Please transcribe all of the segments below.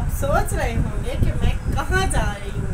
आप सोच रहे होंगे कि मैं कहाँ जा रही हूँ।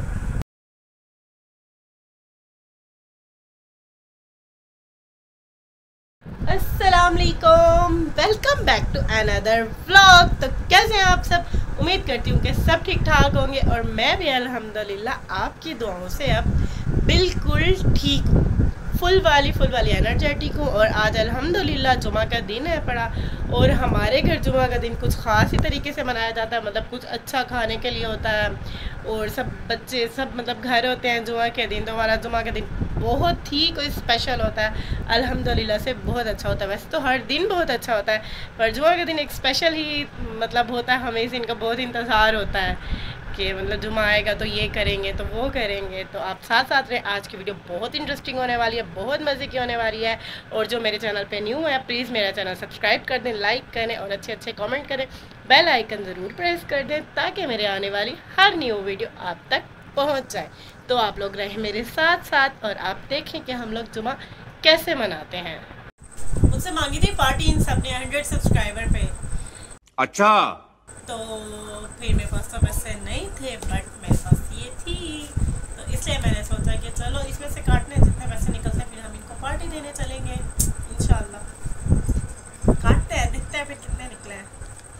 अस्सलाम वालेकुम, welcome back to another vlog. तो कैसे हैं आप सब? उम्मीद करती हूँ कि सब ठीक ठाक होंगे और मैं भी अल्हम्दुलिल्लाह आपकी दुआओं से अब बिल्कुल ठीक हूँ। फुल वाली एनर्जेटिक हूँ। और आज अल्हम्दुलिल्लाह जुमा का दिन है पड़ा और हमारे घर जुमा का दिन कुछ ख़ास ही तरीके से मनाया जाता है। मतलब कुछ अच्छा खाने के लिए होता है और सब बच्चे सब मतलब घर होते हैं जुमा के दिन। तो हमारा जुमा का दिन बहुत ही कोई स्पेशल होता है, अल्हम्दुलिल्लाह से बहुत अच्छा होता है। वैसे तो हर दिन बहुत अच्छा होता है पर जुमा के दिन एक स्पेशल ही मतलब होता है। हमें इस दिन का बहुत इंतज़ार होता है कि मतलब जुमा आएगा तो ये करेंगे तो वो करेंगे। तो आप साथ साथ रहे, आज की वीडियो बहुत इंटरेस्टिंग होने वाली है, बहुत मज़े की होने वाली है। और जो मेरे चैनल पे न्यू है प्लीज़ मेरा चैनल सब्सक्राइब कर दें, लाइक करें और अच्छे अच्छे कमेंट करें, बेल आइकन ज़रूर प्रेस कर दें ताकि मेरे आने वाली हर न्यू वीडियो आप तक पहुँच जाए। तो आप लोग रहें मेरे साथ साथ और आप देखें कि हम लोग जुमा कैसे मनाते हैं। मुझसे मांगी थी पार्टी इन सब ने 100 सब्सक्राइबर पे। अच्छा, तो फिर मेरे पास तो पैसे नहीं थे बट मेरे पास ये थी, तो इसलिए मैंने सोचा कि चलो इसमें से काटने जितने पैसे निकलते हैं फिर हम इनको पार्टी देने चलेंगे इंशाल्लाह। काटते हैं, दिखते हैं फिर कितने निकले हैं।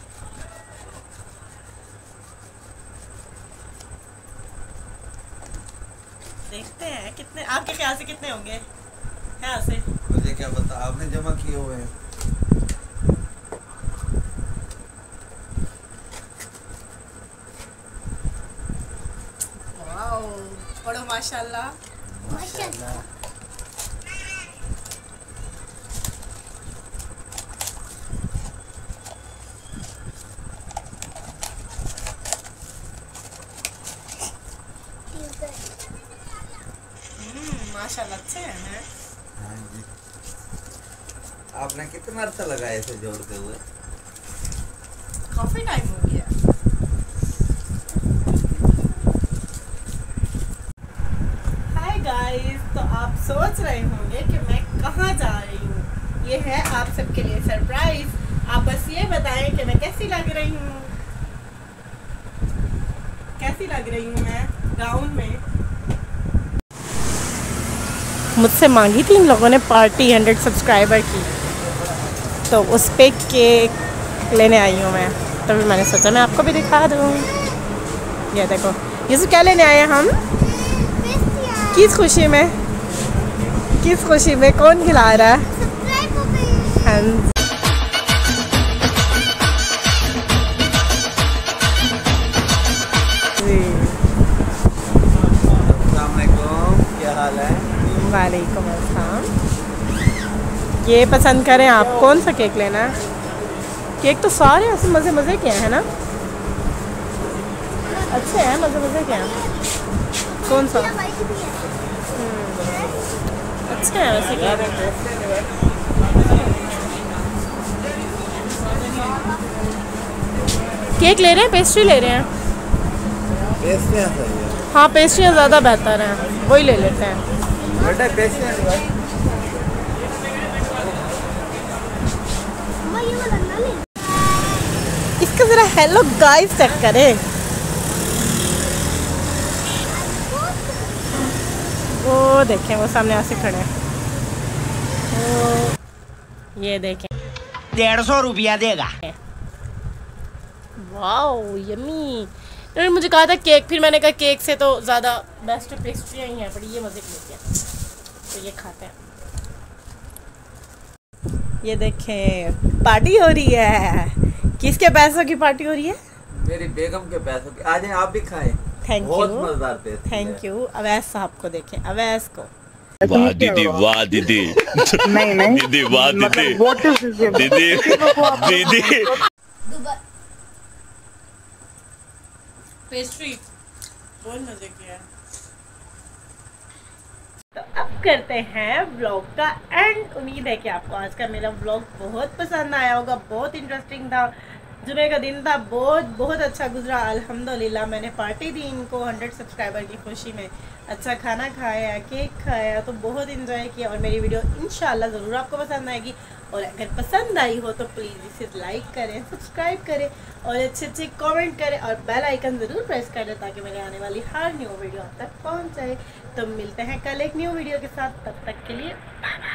देखते हैं कितने, आपके ख्याल से कितने होंगे? ख्याल से मुझे क्या पता, आपने जमा किए हुए हैं। पढ़ो माशाल्लाह माशाल्लाह। माशाल्लाह अच्छे हैं। हाँ जी। आपने कितना अर्सा लगाया इसे जोड़ते हुए? काफी टाइम हो गया। हाय गाइस, तो आप सोच रहे होंगे कि मैं कहाँ जा रही हूँ। ये है आप सबके लिए सरप्राइज। आप बस ये बताएं कि मैं कैसी लग रही हूँ। कैसी लग रही हूँ मैं गाउन में? मुझसे मांगी थी इन लोगों ने पार्टी 100 सब्सक्राइबर की, तो उस पे केक लेने आई हूँ मैं। तो फिर मैंने सोचा मैं आपको भी दिखा दूँ। ये देखो, ये सब क्या लेने आए हैं हम? किस खुशी में? किस खुशी में? कौन खिला रहा है? हाँ। क्या हाल है? वालेकुम अस्सलाम। ये पसंद करें आप, कौन सा केक लेना है? केक तो सारे ऐसे मज़े मज़े के हैं ना, अच्छे हैं, मज़े मज़े के हैं। कौन सा? अच्छे हैं वैसे केक ले रहे हैं, पेस्ट्री ले रहे हैं? पेस्ट्रियाँ सही है। हाँ पेस्ट्रियाँ ज़्यादा बेहतर हैं, वही ले लेते हैं। बेटा पेस्ट्रियाँ इसका ज़रा हेलो गाइस चेक करें। वो देखें, वो सामने आसे खड़े हैं। ये देखें, 150 रुपया देगा। Wow yummy. इन्होंने मुझे कहा था केक, फिर मैंने कहा केक से तो ज़्यादा बेस्ट पेस्ट्रियाँ ही हैं, बड़ी ये मज़े की लेती हैं, तो ये खाते हैं। ये देखें पार्टी हो रही है। किसके पैसों की पार्टी हो रही है? मेरी बेगम के पैसों की। आज आप भी खाएं। थैंक यू, बहुत मजेदार पेस्ट्री है। Thank you. अवैस साहब को देखें, अवैस को। वाह दीदी, वाह दीदी, नहीं दीदी वाह दीदी, दीदी दीदी। पेस्ट्री बहुत मजे की है। तो अब करते हैं व्लॉग का एंड। उम्मीद है कि आपको आज का मेरा व्लॉग बहुत पसंद आया होगा, बहुत इंटरेस्टिंग था। जुमे का दिन था, बहुत अच्छा गुजरा अल्हम्दुलिल्लाह। मैंने पार्टी दी इनको 100 सब्सक्राइबर की खुशी में, अच्छा खाना खाया, केक खाया, तो बहुत इंजॉय किया। और मेरी वीडियो इंशाल्लाह ज़रूर आपको पसंद आएगी। और अगर पसंद आई हो तो प्लीज़ इसे लाइक करें, सब्सक्राइब करें और अच्छे अच्छे कमेंट करें और बेल आइकन ज़रूर प्रेस करें ताकि मेरे आने वाली हर न्यू वीडियो आप तक पहुंच जाए। तो मिलते हैं कल एक न्यू वीडियो के साथ, तब तक के लिए बाय बाय।